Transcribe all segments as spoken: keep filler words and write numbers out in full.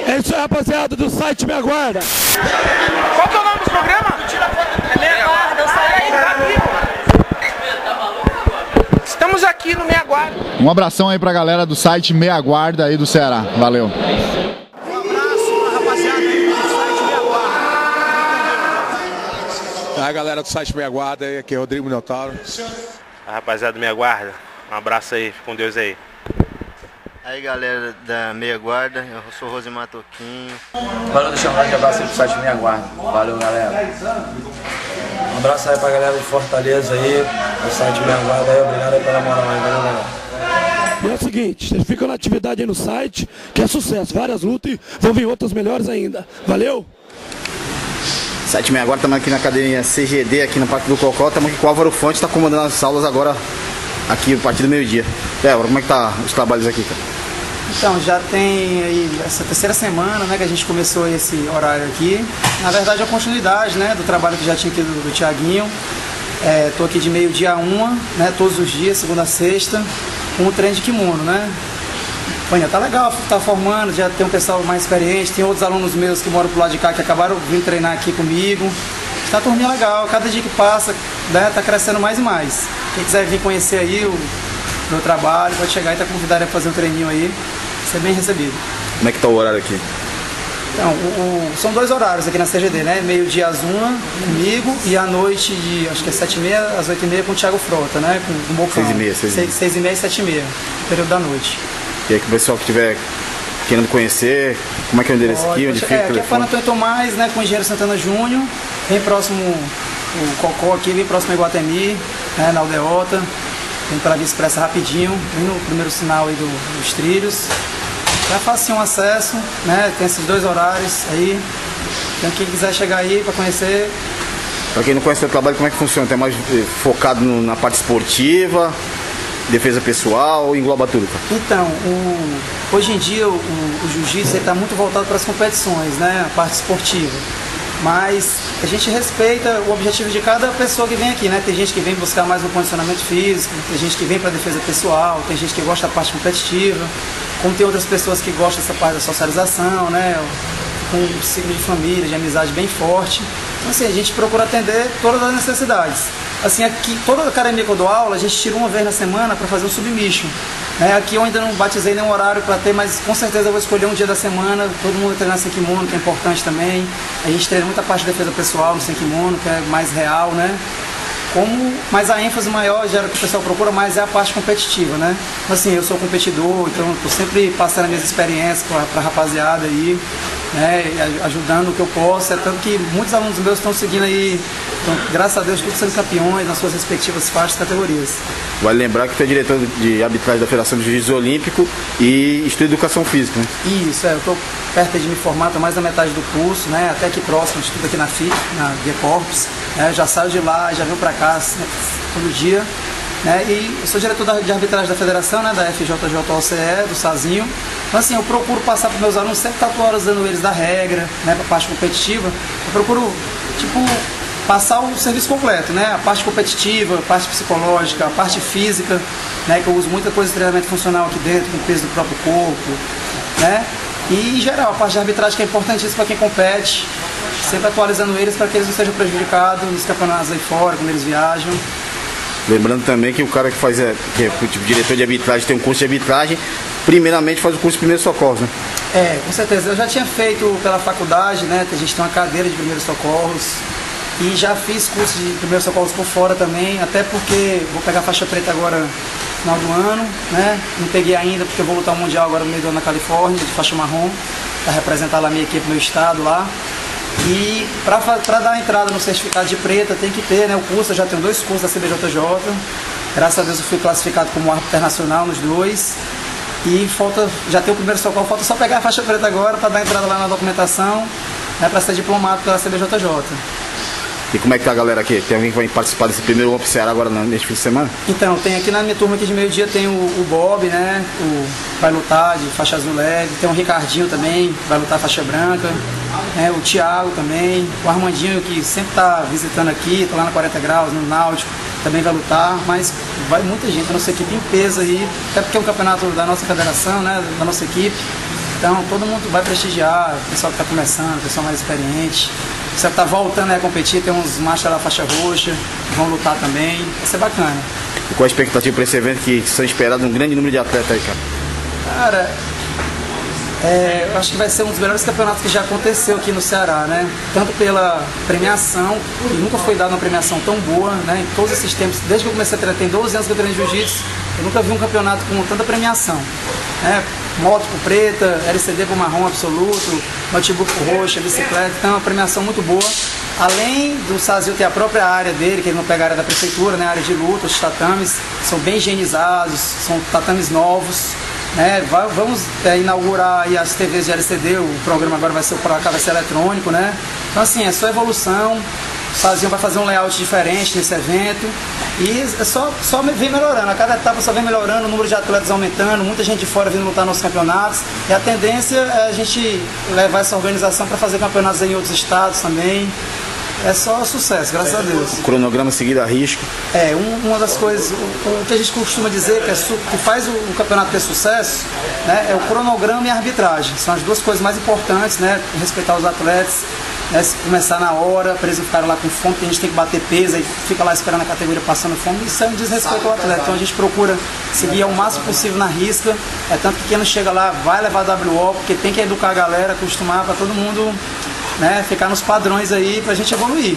É isso aí, rapaziada do site Me Aguarda. Qual que é o nome do programa? É Me Aguarda, eu saí aí, tá aqui, pô. Estamos aqui no Me Aguarda. Um abração aí pra galera do site Me Aguarda aí do Ceará. Valeu. A galera do site Me Aguarda, aqui é Rodrigo Minotauro. A rapaziada do Me Aguarda, um abraço aí, fica com Deus aí. Aí galera da Me Aguarda, eu sou Rosimar Toquinho. Valeu, deixa eu mandar um abraço aí pro site Me Aguarda. Valeu, galera. Um abraço aí pra galera de Fortaleza aí, do site Me Aguarda aí, obrigado aí pela moral aí, valeu, galera. E é o seguinte, vocês ficam na atividade aí no site, que é sucesso, várias lutas e vão vir outras melhores ainda. Valeu! site Me Aguarda, estamos aqui na academia C G D, aqui no Parque do Cocó. Estamos aqui com o Álvaro Fonte, está comandando as aulas agora, aqui a partir do meio-dia. É, Álvaro, como é que tá os trabalhos aqui, cara? Então, já tem aí essa terceira semana, né, que a gente começou esse horário aqui. Na verdade, é a continuidade, né, do trabalho que já tinha aqui do, do Thiaguinho. É, tô aqui de meio-dia a uma, né, todos os dias, segunda a sexta, com o treino de kimono, né. Olha, tá legal, tá formando, já tem um pessoal mais experiente, tem outros alunos meus que moram pro lado de cá que acabaram vindo treinar aqui comigo. Tá turminha legal, cada dia que passa, né, tá crescendo mais e mais. Quem quiser vir conhecer aí o meu trabalho, pode chegar e tá convidado a fazer um treininho aí, ser bem recebido. Como é que tá o horário aqui? Então, o, o, são dois horários aqui na C G D, né? Meio-dia às uma comigo e à noite de, acho que é sete e meia às oito e meia com o Thiago Frota, né? Com o Bocão. Seis e meia, seis e meia. Seis e meia e sete e meia, período da noite. E aí, que o pessoal que estiver querendo conhecer, como é que é o endereço Pode, aqui, onde pode, fica é, o aqui é telefone? Antônio Tomás, né? Com o Engenheiro Santana Júnior, bem próximo o Cocó aqui, bem próximo a Iguatemi, né? Na Aldeota. Vem pela Via Expressa rapidinho, bem no primeiro sinal aí do, dos trilhos. Já facinho acesso, né? Tem esses dois horários aí. Então quem quiser chegar aí para conhecer. Para quem não conhece o seu trabalho, como é que funciona? Tem mais eh, focado no, na parte esportiva, defesa pessoal, engloba tudo? Tá? Então, o, hoje em dia o, o jiu-jitsu está muito voltado para as competições, né? A parte esportiva. Mas a gente respeita o objetivo de cada pessoa que vem aqui, né? Tem gente que vem buscar mais um condicionamento físico, tem gente que vem para defesa pessoal, tem gente que gosta da parte competitiva, como tem outras pessoas que gostam dessa parte da socialização, né? Com um ciclo de família, de amizade bem forte. Então, assim, a gente procura atender todas as necessidades. Assim, aqui, toda a academia que eu dou aula, a gente tira uma vez na semana para fazer um submission. Né? Aqui eu ainda não batizei nenhum horário para ter, mas com certeza eu vou escolher um dia da semana, todo mundo treinar sem kimono, que é importante também. A gente treina muita parte de defesa pessoal no sem kimono, que é mais real, né? Como, mas a ênfase maior, já que o pessoal procura mais, é a parte competitiva, né? Assim, eu sou competidor, então estou sempre passando as minhas experiências para a rapaziada aí, né? Ajudando o que eu posso, é tanto que muitos alunos meus estão seguindo aí, então, graças a Deus, todos sendo campeões nas suas respectivas faixas e categorias. Vale lembrar que tu é diretor de arbitragem da Federação de Jiu-Jitsu Olímpico e estuda educação física, né? Isso, é, eu estou perto de me formar, estou mais da metade do curso, né? Até aqui próximo, estudo aqui na F I C, na Guia Corpus, né? Já saio de lá, já venho para cá né? todo dia. Né? E eu sou diretor de arbitragem da federação, né? Da F J J O C E, do Sazinho. Então assim, eu procuro passar para os meus alunos, sempre estar atualizando eles da regra, né? Para a parte competitiva. Eu procuro, tipo, passar o serviço completo, né? A parte competitiva, a parte psicológica, a parte física, né? Que eu uso muita coisa de treinamento funcional aqui dentro, com o peso do próprio corpo, né? E em geral, a parte de arbitragem que é importantíssima para quem compete, sempre atualizando eles para que eles não sejam prejudicados nos campeonatos aí fora, quando eles viajam. Lembrando também que o cara que faz, é, que é tipo, diretor de arbitragem, tem um curso de arbitragem, primeiramente faz o curso de primeiros socorros, né? É, com certeza. Eu já tinha feito pela faculdade, né? A gente tem uma cadeira de primeiros socorros. E já fiz curso de primeiros socorros por fora também, até porque vou pegar faixa preta agora no final do ano, né? Não peguei ainda porque eu vou lutar o Mundial agora no meio do ano na Califórnia, de faixa marrom, para representar lá a minha equipe, meu estado lá. E para dar entrada no certificado de preta tem que ter, né? O curso, eu já tenho dois cursos da C B J J. Graças a Deus eu fui classificado como árbitro internacional nos dois. E falta, já tem o primeiro socorro, falta só pegar a faixa preta agora para dar entrada lá na documentação, né? Para ser diplomado pela C B J J. E como é que tá a galera aqui? Tem alguém que vai participar desse primeiro One Ceará agora neste fim de semana? Então, tem aqui na minha turma aqui de meio-dia, tem o, o Bob, né? O vai lutar de faixa azul leve, tem o Ricardinho também, vai lutar faixa branca, né? O Thiago também, o Armandinho que sempre tá visitando aqui, tá lá na quarenta graus, no Náutico, também vai lutar, mas vai muita gente, a nossa equipe em peso aí, até porque é um campeonato da nossa federação, né? Da nossa equipe. Então todo mundo vai prestigiar, o pessoal que está começando, o pessoal mais experiente. O pessoal que está voltando a competir, tem uns machos lá faixa roxa, que vão lutar também, vai ser bacana. E qual a expectativa para esse evento que são esperados um grande número de atletas aí, cara? Cara, é, eu acho que vai ser um dos melhores campeonatos que já aconteceu aqui no Ceará, né? Tanto pela premiação, que nunca foi dada uma premiação tão boa, né? Em todos esses tempos, desde que eu comecei a treinar, tem doze anos que eu treino jiu-jitsu, eu nunca vi um campeonato com tanta premiação, né? Moto por preta, L C D por marrom absoluto, notebook por roxa, bicicleta, então é uma premiação muito boa. Além do Sazio ter a própria área dele, que ele não pega a área da prefeitura, né? A área de luta, os tatames são bem higienizados, são tatames novos. É, vai, vamos é, inaugurar aí as T Vs de L C D, o programa agora vai ser, o cá vai ser eletrônico, né? Então assim, é só evolução, o Sazinho vai fazer um layout diferente nesse evento e é só, só vem melhorando, a cada etapa só vem melhorando, o número de atletas aumentando, muita gente de fora vindo lutar nos campeonatos e a tendência é a gente levar essa organização para fazer campeonatos em outros estados também. É só sucesso, graças a Deus. O cronograma seguido a risco. É, um, uma das coisas, o, o que a gente costuma dizer que, é su, que faz o, o campeonato ter sucesso, né, é o cronograma e a arbitragem. São as duas coisas mais importantes, né? Respeitar os atletas, né, começar na hora, para eles não ficarem lá com fome, porque a gente tem que bater peso, e fica lá esperando a categoria passando fome, isso é um desrespeito ao atleta. Então a gente procura seguir ao máximo possível na risca, é tanto que quem não chega lá vai levar W O, porque tem que educar a galera, acostumar para todo mundo, né, ficar nos padrões aí pra gente evoluir.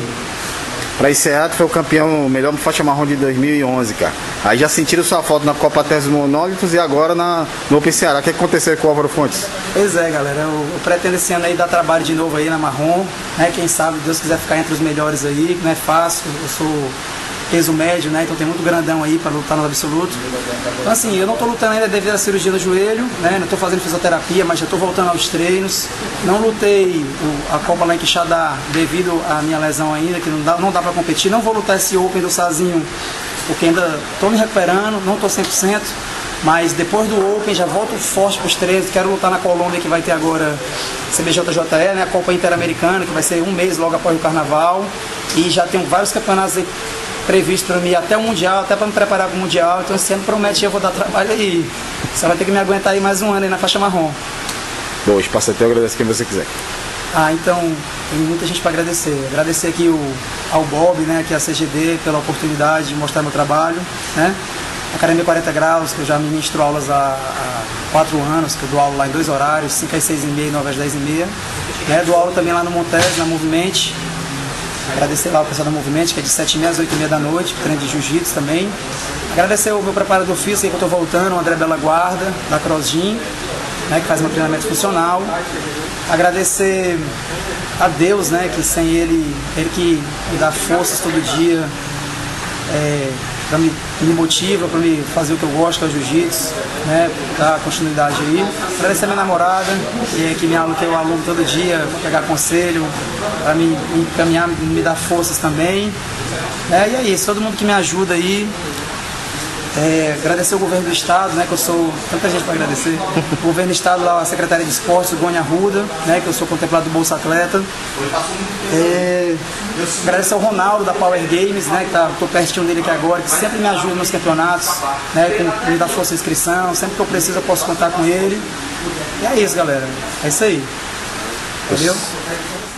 Para encerrar, tu foi o campeão melhor faixa marrom de dois mil e onze, cara. Aí já sentiram sua falta na Copa Terra dos Monólitos e agora na, no Open Ceará. O que aconteceu com o Álvaro Fontes? Pois é, galera. Eu, eu pretendo esse ano aí dar trabalho de novo aí na marrom, né? Quem sabe, Deus quiser ficar entre os melhores aí, não é fácil. Eu sou peso médio, né? Então tem muito grandão aí para lutar no absoluto. Então assim, eu não estou lutando ainda devido à cirurgia no joelho, né? Não estou fazendo fisioterapia, mas já estou voltando aos treinos. Não lutei o, a Copa lá em Quixadá devido à minha lesão ainda, que não dá, não dá para competir. Não vou lutar esse Open do Sazinho, porque ainda estou me recuperando, não estou cem por cento. Mas depois do Open já volto forte para os treinos. Quero lutar na Colômbia, que vai ter agora C B J J E, né? A Copa Interamericana, que vai ser um mês logo após o Carnaval. E já tenho vários campeonatos aí previsto para mim até o Mundial, até para me preparar para o Mundial. Então esse ano promete eu vou dar trabalho aí. Você vai ter que me aguentar aí mais um ano aí na faixa marrom. Bom, o espaço é teu, agradece quem você quiser. Ah, então tem muita gente para agradecer. Agradecer aqui o, ao Bob, né, aqui a C G D, pela oportunidade de mostrar meu trabalho, né? A Academia quarenta Graus, que eu já ministro aulas há, há quatro anos, que eu dou aula lá em dois horários, cinco às seis e meia e nove às dez e meia. Né? Dou aula também lá no Montes, na Movimente. Agradecer lá o pessoal da Movimente, que é de sete e meia às oito e meia da noite, treino de jiu-jitsu também. Agradecer o meu preparador físico, aí que eu estou voltando, o André Bela Guarda, da CrossGym, né, que faz meu treinamento funcional. Agradecer a Deus, né, que sem Ele, Ele que me dá forças todo dia, é, pra me, me motiva, para me fazer o que eu gosto, que é o jiu-jitsu, né, dar continuidade aí. Agradecer a minha namorada, que é que me aluno, que eu aluno todo dia, para pegar conselho, para me, me encaminhar, me dar forças também. É, e é isso, todo mundo que me ajuda aí. É, agradecer o governo do estado, né, que eu sou, tanta gente para agradecer, o governo do estado, lá, a secretaria de esportes, o Gônia Arruda, né, que eu sou contemplado do Bolsa Atleta. É, agradecer ao Ronaldo da Power Games, né, que tá, tô pertinho dele aqui agora, que sempre me ajuda nos campeonatos, né, com, me dá força de inscrição, sempre que eu preciso eu posso contar com ele. E é isso, galera, é isso aí, entendeu?